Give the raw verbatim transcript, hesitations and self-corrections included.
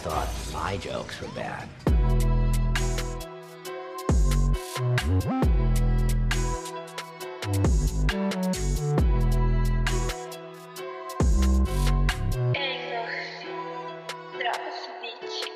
thought my jokes were bad. Ei, Murphy, dropa esse beat.